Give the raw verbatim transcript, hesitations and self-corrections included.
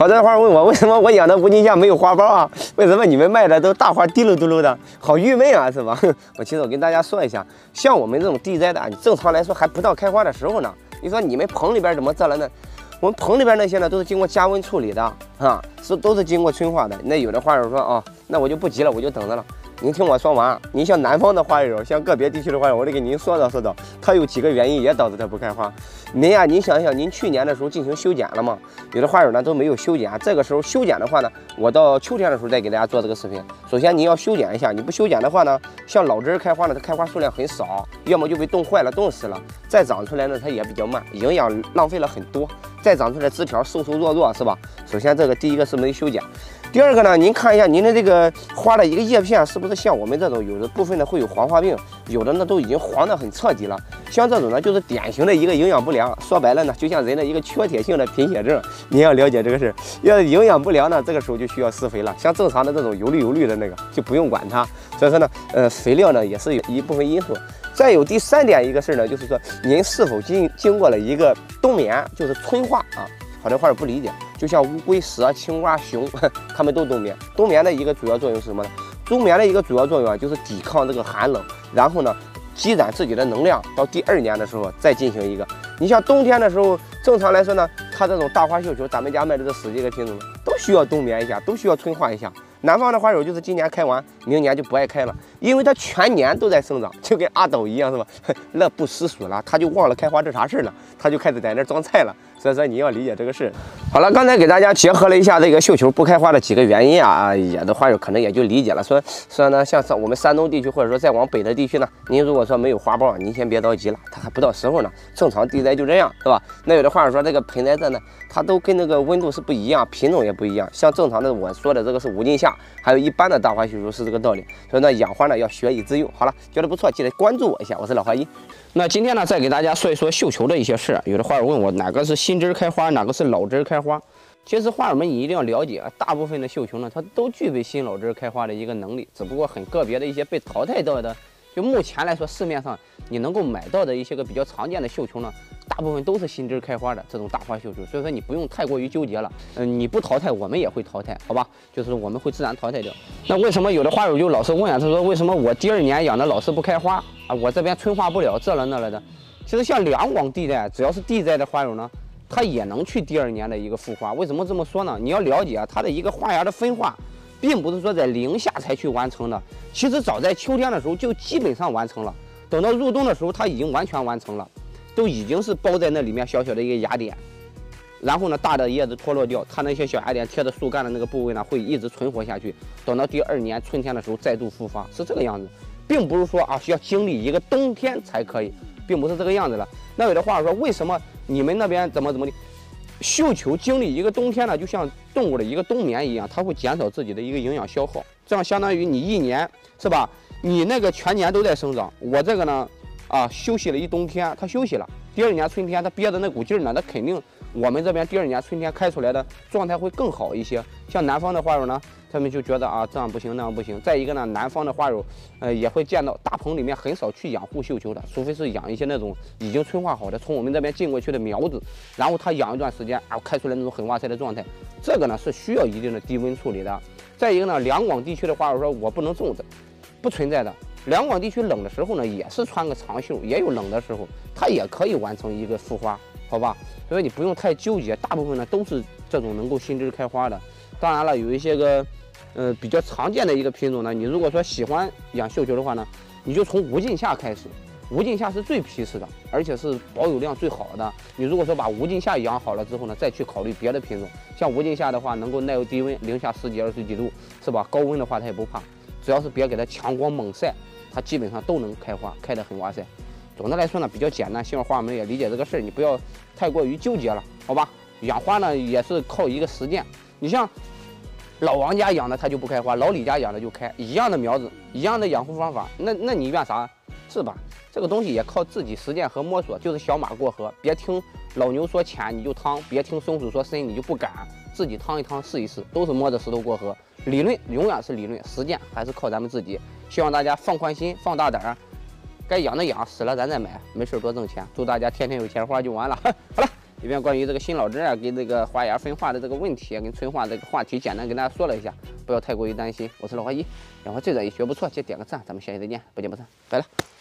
好多花友问我，为什么我养的无尽夏没有花苞啊？为什么你们卖的都大花滴溜嘟溜的，好郁闷啊，是吧？我其实我跟大家说一下，像我们这种地栽的，你正常来说还不到开花的时候呢。你说你们棚里边怎么这了呢？我们棚里边那些呢，都是经过加温处理的啊，是都是经过催化的。那有的花友说啊、哦，那我就不急了，我就等着了。您听我说完，您像南方的花友，像个别地区的花友，我得给您说道说道，它有几个原因也导致它不开花。您呀、啊，您想想，您去年的时候进行修剪了吗？有的花友呢都没有修剪，这个时候修剪的话呢，我到秋天的时候再给大家做这个视频。首先您要修剪一下，你不修剪的话呢，像老枝开花呢，它开花数量很少，要么就被冻坏了、冻死了，再长出来呢它也比较慢，营养浪费了很多，再长出来枝条瘦瘦弱弱，是吧？首先这个第一个是没修剪。第二个呢，您看一下您的这个花的一个叶片是不是像我们这种，有的部分呢会有黄化病，有的呢都已经黄得很彻底了。像这种呢，就是典型的一个营养不良。说白了呢，就像人的一个缺铁性的贫血症。您要了解这个事，要营养不良呢，这个时候就需要施肥了。像正常的这种油绿油绿的那个，就不用管它。所以说呢，呃，肥料呢也是有一部分因素。再有第三点一个事呢，就是说您是否经经过了一个冬眠，就是春化啊。好多花友不理解，就像乌龟、蛇、青蛙、熊，它们都冬眠。冬眠的一个主要作用是什么呢？冬眠的一个主要作用啊，就是抵抗这个寒冷，然后呢，积攒自己的能量，到第二年的时候再进行一个。你像冬天的时候，正常来说呢，它这种大花绣球，咱们家卖的这十几个品种，都需要冬眠一下，都需要春化一下。南方的花友就是今年开完，明年就不爱开了，因为它全年都在生长，就跟阿斗一样，是吧？乐不思蜀了，他就忘了开花这啥事了，他就开始在那装菜了。所以说你要理解这个事。好了，刚才给大家结合了一下这个绣球不开花的几个原因啊，有的花友可能也就理解了。说说呢，像我们山东地区或者说再往北的地区呢，您如果说没有花苞，您先别着急了，它还不到时候呢。正常地栽就这样，是吧？那有的花友说这个盆栽这呢，它都跟那个温度是不一样，品种也不一样。像正常的我说的这个是无尽夏，还有一般的大花绣球是这个道理。所以呢，养花呢要学以致用。好了，觉得不错，记得关注我一下，我是老花一。那今天呢，再给大家说一说绣球的一些事。有的花友问我哪个是新枝开花，哪个是老枝开花。其实花友们你一定要了解啊，大部分的绣球呢，它都具备新老枝开花的一个能力，只不过很个别的一些被淘汰掉的，就目前来说市面上你能够买到的一些个比较常见的绣球呢，大部分都是新枝开花的这种大花绣球，所以说你不用太过于纠结了。嗯，你不淘汰，我们也会淘汰，好吧？就是我们会自然淘汰掉。那为什么有的花友就老是问啊？他说为什么我第二年养的老是不开花啊？我这边春化不了这了那了的。其实像两广地带，只要是地栽的花友呢，它也能去第二年的一个复花。为什么这么说呢？你要了解啊，它的一个花芽的分化，并不是说在零下才去完成的，其实早在秋天的时候就基本上完成了。等到入冬的时候，它已经完全完成了，都已经是包在那里面小小的一个芽点。然后呢，大的叶子脱落掉，它那些小芽点贴着树干的那个部位呢，会一直存活下去。等到第二年春天的时候再度复发，是这个样子，并不是说啊需要经历一个冬天才可以。并不是这个样子了。那有的话说，为什么你们那边怎么怎么的？绣球经历一个冬天呢，就像动物的一个冬眠一样，它会减少自己的一个营养消耗，这样相当于你一年是吧？你那个全年都在生长，我这个呢，啊休息了一冬天，它休息了，第二年春天它憋的那股劲儿呢，它肯定我们这边第二年春天开出来的状态会更好一些。像南方的花友呢，他们就觉得啊这样不行那样不行。再一个呢，南方的花友，呃也会见到大棚里面很少去养护绣球的，除非是养一些那种已经春化好的，从我们这边进过去的苗子，然后它养一段时间，啊开出来那种很哇塞的状态，这个呢是需要一定的低温处理的。再一个呢，两广地区的花友说我不能种这，不存在的。两广地区冷的时候呢，也是穿个长袖，也有冷的时候，它也可以完成一个复花，好吧？所以你不用太纠结，大部分呢都是这种能够新枝开花的。当然了，有一些个，呃，比较常见的一个品种呢，你如果说喜欢养绣球的话呢，你就从无尽夏开始。无尽夏是最皮实的，而且是保有量最好的。你如果说把无尽夏养好了之后呢，再去考虑别的品种。像无尽夏的话，能够耐受低温，零下十几、二十几度，是吧？高温的话它也不怕，只要是别给它强光猛晒，它基本上都能开花，开得很哇塞。总的来说呢，比较简单，希望花友们也理解这个事儿，你不要太过于纠结了，好吧？养花呢也是靠一个实践。你像老王家养的它就不开花，老李家养的就开，一样的苗子，一样的养护方法，那那你怨啥？是吧？这个东西也靠自己实践和摸索，就是小马过河，别听老牛说浅你就趟，别听松鼠说深你就不敢，自己趟一趟试一试，都是摸着石头过河。理论永远是理论，实践还是靠咱们自己。希望大家放宽心，放大胆儿，该养的养，死了咱再买，没事多挣钱。祝大家天天有钱花就完了。好了。 里边关于这个新老枝啊，跟这个花芽分化的这个问题啊，跟催化这个话题，简单跟大家说了一下，不要太过于担心。我是老花一，养花最专业，学不错，记得点个赞，咱们下期再见，不见不散，拜了。